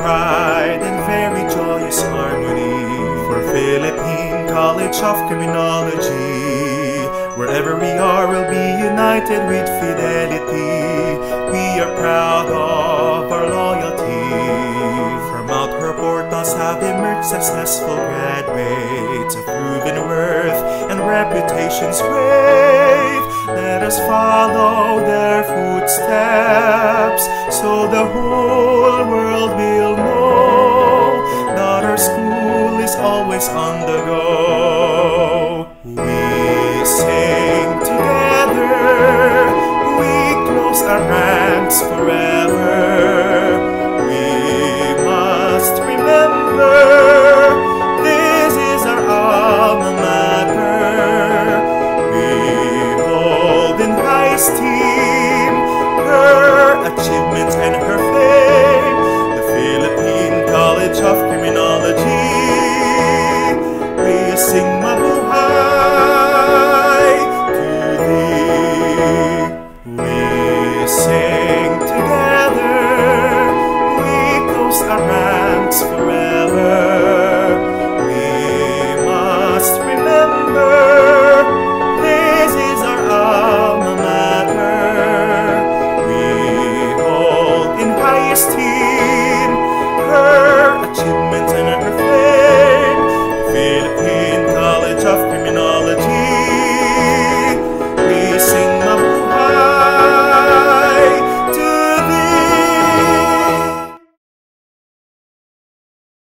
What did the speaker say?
pride and very joyous harmony for Philippine College of Criminology. Wherever we are, we'll be united with fidelity. We are proud of our loyalty. From out her portals have emerged successful graduates of proven worth and reputations great. Let us follow their footsteps, so the whole world will know that our school is always on the go. We sing together, we close our ranks forever. We must remember, this is our alma mater. We hold in high esteem her achievements and her fame, the Philippine College of Criminology.